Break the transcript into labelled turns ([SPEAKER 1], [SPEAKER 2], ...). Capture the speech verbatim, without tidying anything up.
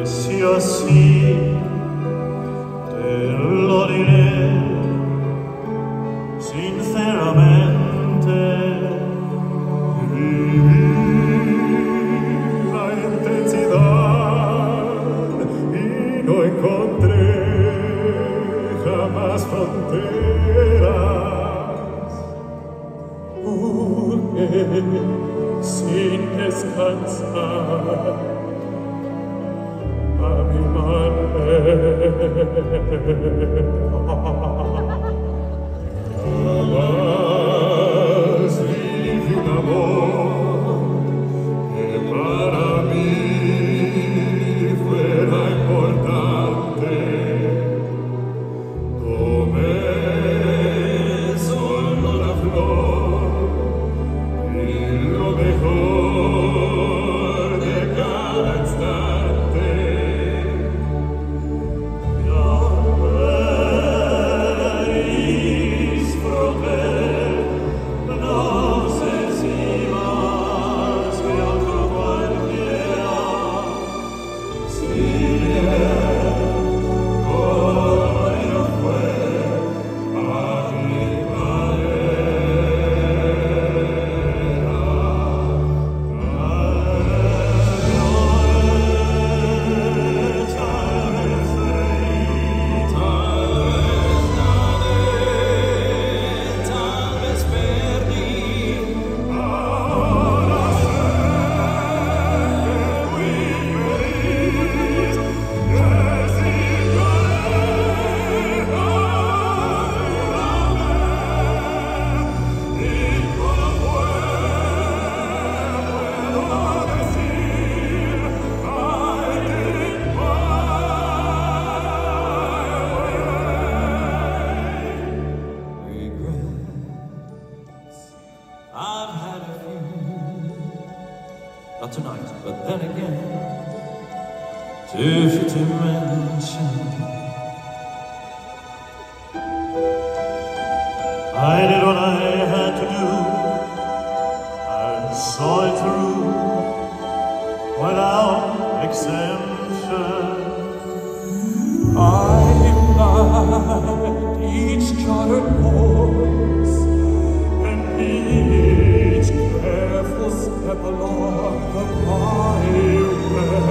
[SPEAKER 1] sia sì, te lo diré sinceramente. Viva intensidad y no encontré jamás fronteras, porque sin descansar a mi jamás viví un amor que para mí fuera importante. Tomé solo la flor y lo mejor de cada instante. I've had a few, not tonight, but then again, too few to mention. I did what I had to do, and saw it through, without exemption. I imbibed each chartered course, each careful step along the highway.